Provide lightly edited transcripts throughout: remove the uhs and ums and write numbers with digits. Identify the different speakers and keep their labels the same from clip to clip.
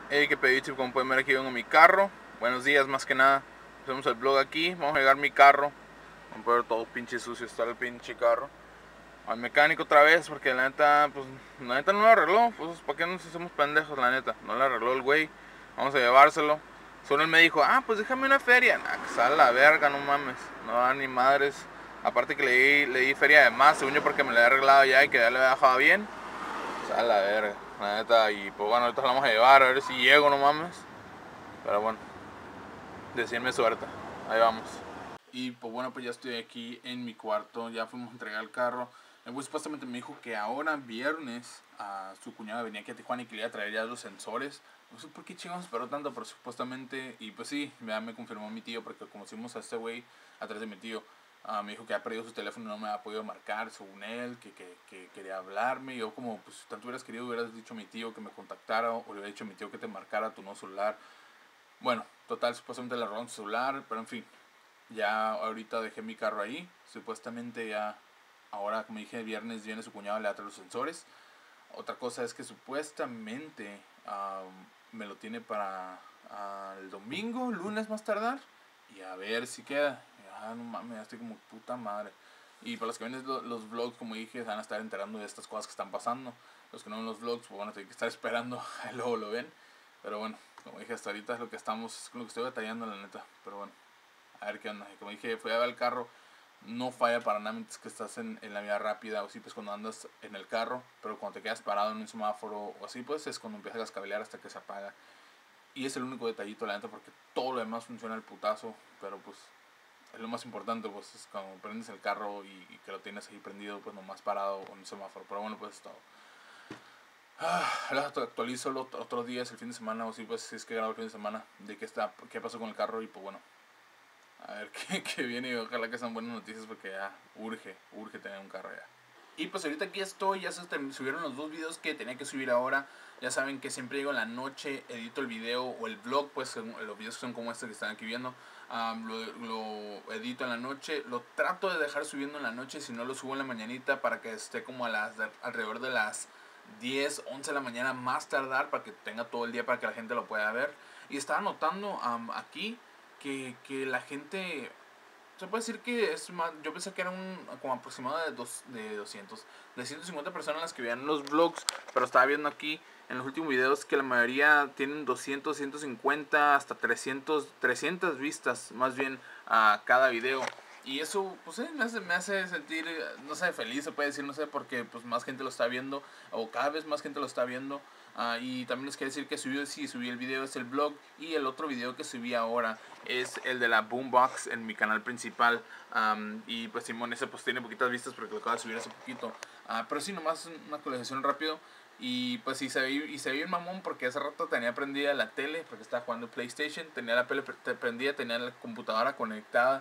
Speaker 1: Hey, qué pedito, como pueden ver aquí vengo en mi carro. Buenos días, más que nada. Hacemos el vlog aquí, vamos a llegar mi carro. Vamos a ver todo pinche sucio, está el pinche carro. Al mecánico otra vez, porque la neta, pues, la neta no lo arregló. Pues, ¿para qué nos hacemos pendejos, la neta? No lo arregló el güey. Vamos a llevárselo. Solo él me dijo, pues déjame una feria. Nah, que sale la verga, no mames. No da ni madres. Aparte que le di feria de más, según yo, porque me la había arreglado ya y que ya le había dejado bien. Sale la verga, la neta. Y pues bueno, ahorita la vamos a llevar, a ver si llego, no mames. Pero bueno, decirme suerte. Ahí vamos. Y pues bueno, pues ya estoy aquí en mi cuarto. Ya fuimos a entregar el carro. El güey supuestamente me dijo que ahora viernes su cuñada venía aquí a Tijuana y que le iba a traer ya los sensores. No sé por qué chingados esperó tanto, pero supuestamente. Y pues sí, ya me confirmó mi tío, porque conocimos a este güey a través de mi tío. Me dijo que ha perdido su teléfono y no me ha podido marcar, según él, que quería hablarme. Y yo, como, pues, si tanto hubieras querido, hubieras dicho a mi tío que me contactara, o le hubiera dicho a mi tío que te marcara tu nuevo celular. Bueno, total, supuestamente le robaron su celular, pero en fin, ya ahorita dejé mi carro ahí. Supuestamente ya, ahora como dije, viernes viene su cuñado, le trae los sensores. Otra cosa es que supuestamente me lo tiene para el domingo, lunes más tardar. Y a ver si queda. No mames, ya estoy como puta madre. Y para los que ven los vlogs, como dije, van a estar enterando de estas cosas que están pasando. Los que no ven los vlogs, pues van a tener que estar esperando, luego lo ven. Pero bueno, como dije, hasta ahorita es lo que estamos, es con lo que estoy batallando, la neta. Pero bueno, a ver qué onda. Y como dije, fui a ver el carro, no falla para nada mientras que estás en la vía rápida o así, pues cuando andas en el carro. Pero cuando te quedas parado en un semáforo o así, pues es cuando empiezas a cascabelear hasta que se apaga. Y es el único detallito, la neta, porque todo lo demás funciona al putazo. Pero pues es lo más importante, pues es cuando prendes el carro y que lo tienes ahí prendido, pues nomás parado en un semáforo. Pero bueno, pues es todo. Actualizo los otros días, el fin de semana, o sí, pues si es que grabo el fin de semana, de qué pasó con el carro. Y pues bueno, a ver qué viene, y ojalá que sean buenas noticias, porque ya urge tener un carro ya. Y pues ahorita aquí estoy, ya se subieron los dos videos que tenía que subir ahora. Ya saben que siempre llego en la noche, edito el video o el vlog, pues los videos son como este que están aquí viendo. Lo edito en la noche, lo trato de dejar subiendo en la noche, si no lo subo en la mañanita para que esté como alrededor de las 10, 11 de la mañana más tardar, para que tenga todo el día para que la gente lo pueda ver. Y estaba notando aquí que la gente, se puede decir que es más, yo pensé que era como aproximado de 150 personas las que veían los vlogs, pero estaba viendo aquí en los últimos videos que la mayoría tienen 200, 150, hasta 300 vistas más bien a cada video. Y eso, pues me hace sentir, no sé, feliz, se puede decir, no sé, porque pues más gente lo está viendo, o cada vez más gente lo está viendo. Y también les quiero decir que subí el video, es el vlog, y el otro video que subí ahora es el de la Boombox en mi canal principal. Y pues Simón, ese pues tiene poquitas vistas porque lo acabo de subir hace poquito. Pero sí, nomás una actualización rápido. Y pues sí, se ve bien mamón, porque hace rato tenía prendida la tele, porque estaba jugando PlayStation, tenía la tele prendida, tenía la computadora conectada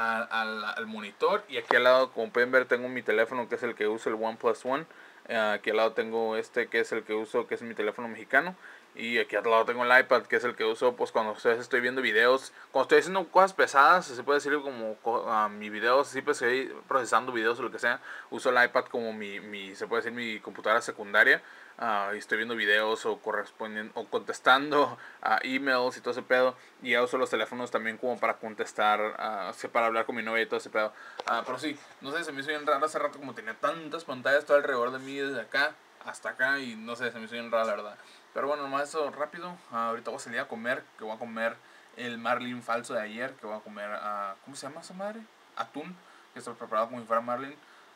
Speaker 1: al monitor, y aquí al lado, como pueden ver, tengo mi teléfono, que es el que uso, el OnePlus One. Aquí al lado tengo este, que es el que uso, que es mi teléfono mexicano. Y aquí al lado tengo el iPad, que es el que uso pues cuando estoy viendo videos, cuando estoy haciendo cosas pesadas, se puede decir, como mi videos, así pues estoy procesando videos o lo que sea. Uso el iPad como se puede decir, mi computadora secundaria. Y estoy viendo videos o correspondiendo o contestando a emails y todo ese pedo. Y ya uso los teléfonos también como para contestar, para hablar con mi novia y todo ese pedo. Pero sí, no sé, se me hizo bien raro hace rato, como tenía tantas pantallas todo alrededor de mí, desde acá hasta acá, y no sé, se me hizo bien raro, la verdad. Pero bueno, nomás eso rápido. Ahorita voy a salir a comer, que voy a comer el marlin falso de ayer, que voy a comer, ¿cómo se llama esa madre? Atún, que está preparado como si fuera marlin.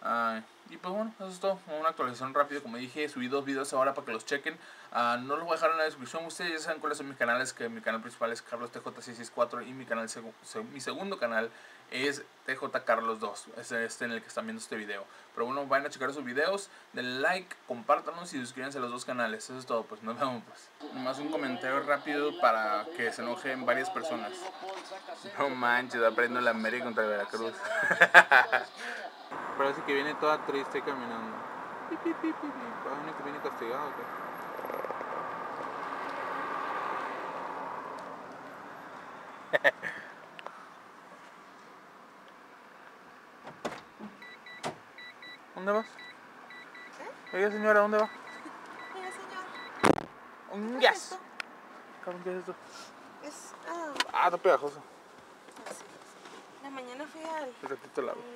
Speaker 1: Y pues bueno, eso es todo. Una actualización rápida, como dije, subí dos videos ahora para que los chequen. No los voy a dejar en la descripción. Ustedes ya saben cuáles son mis canales, que mi canal principal es Carlos TJ664, y mi segundo canal es TJ Carlos 2. Es este en el que están viendo este video. Pero bueno, vayan a checar esos videos, denle like, compártanos y suscríbanse a los dos canales. Eso es todo, pues nos vemos pues. Nomás un comentario rápido para que se enojen varias personas. No manches, aprendo la América contra Veracruz. Parece que viene toda triste caminando. Parece que viene castigado, ¿o qué? ¿Dónde vas? Oiga, señora, ¿dónde va?
Speaker 2: Mira, señor.
Speaker 1: Yes. cabrón, ¿qué es esto?
Speaker 2: Es,
Speaker 1: Está pegajoso.
Speaker 2: así. La mañana fui al...
Speaker 1: Un ratito al lado.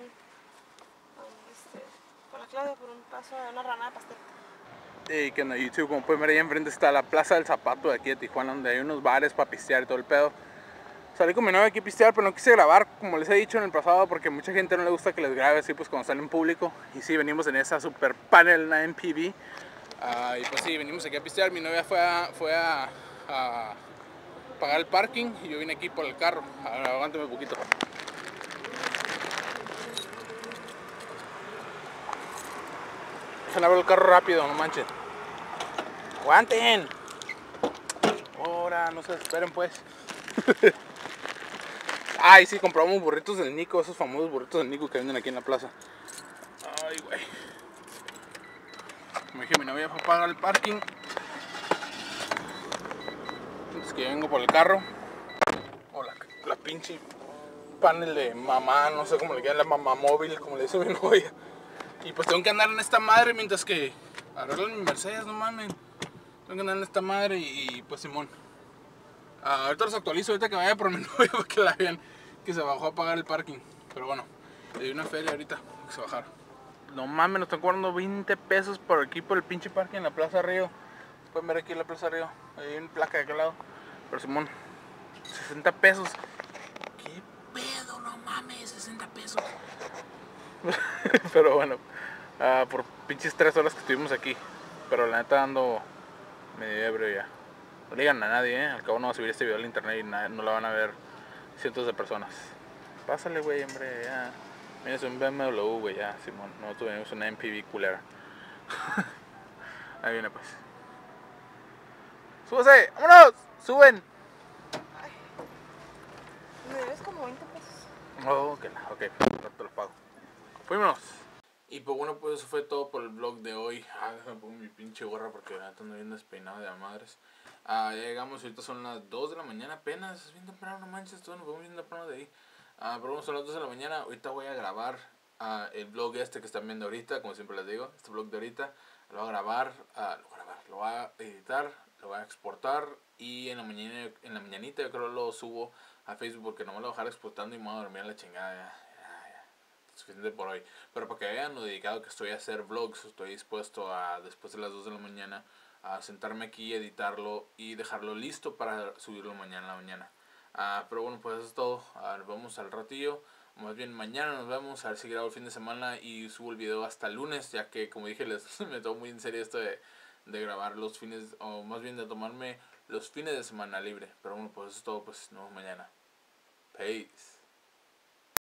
Speaker 2: con la Claudia por un paso de una rana de pastel.
Speaker 1: Y que en YouTube, como pueden ver ahí enfrente está la Plaza del Zapato de aquí de Tijuana, donde hay unos bares para pistear y todo el pedo. Salí con mi novia aquí a pistear, pero no quise grabar, como les he dicho en el pasado, porque mucha gente no le gusta que les grabe así pues cuando salen en público. Y sí, venimos en esa super panel 9PV. Y pues sí, venimos aquí a pistear. Mi novia fue a pagar el parking y yo vine aquí por el carro. A ver, aguántame un poquito. Déjale abrir el carro rápido, no manchen. ¡Aguanten! Ahora, no se esperen pues. Ay, sí, compramos burritos del Nico, esos famosos burritos del Nico que venden aquí en la plaza. Ay, güey. Como dije, mi novia fue a pagar el parking. Entonces que yo vengo por el carro. O la pinche panel de mamá, no sé cómo le llaman, la mamá móvil, como le dice mi novia. Y pues tengo que andar en esta madre mientras que arreglan mi Mercedes, no mames. Tengo que andar en esta madre y pues Simón. Ahorita los actualizo, ahorita que vaya por mi novia para que la vean que se bajó a pagar el parking. Pero bueno, le di una feria ahorita que se bajara. No mames, nos están cobrando 20 pesos por aquí por el pinche parque en la Plaza Río. Pueden ver aquí en la Plaza Río, hay una placa de aquel lado. Pero Simón, 60 pesos. ¿Qué pedo? No mames, 60 pesos. Pero bueno, por pinches 3 horas que estuvimos aquí. Pero la neta ando medio ebrio ya. No le digan a nadie, al cabo no va a subir este video al internet y no la van a ver cientos de personas. Pásale, güey, hombre, ya. Mira, es un BMW, güey, ya, Simón. Nosotros venimos una MPV culera. Ahí viene, pues. ¡Súbase! ¡Vámonos! ¡Suben!
Speaker 2: Me debes como 20 pesos.
Speaker 1: Oh, ok, no te lo pago. Fuimos. Y pues bueno, pues eso fue todo por el vlog de hoy. Déjame pongo mi pinche gorra porque ando bien despeinado de madres. Ya llegamos, ahorita son las 2 de la mañana apenas. Es bien temprano, no manches, nos vamos bien temprano de ahí. Pero bueno, son las 2 de la mañana. Ahorita voy a grabar el vlog este que están viendo ahorita, como siempre les digo. Este vlog de ahorita lo voy a grabar, lo voy a editar, lo voy a exportar. Y en la mañanita yo creo lo subo a Facebook porque no me lo voy a dejar exportando y me voy a dormir a la chingada ya. Suficiente por hoy. Pero para que vean lo dedicado que estoy a hacer vlogs, estoy dispuesto a, después de las 2 de la mañana, a sentarme aquí, editarlo y dejarlo listo para subirlo mañana en la mañana. Pero bueno, pues eso es todo. Nos vemos al ratillo. Más bien mañana nos vemos, a ver si grabo el fin de semana y subo el video hasta el lunes, ya que como dije, me tomo muy en serio esto de grabar los fines, o más bien de tomarme los fines de semana libre. Pero bueno, pues eso es todo, pues nos vemos mañana. Peace.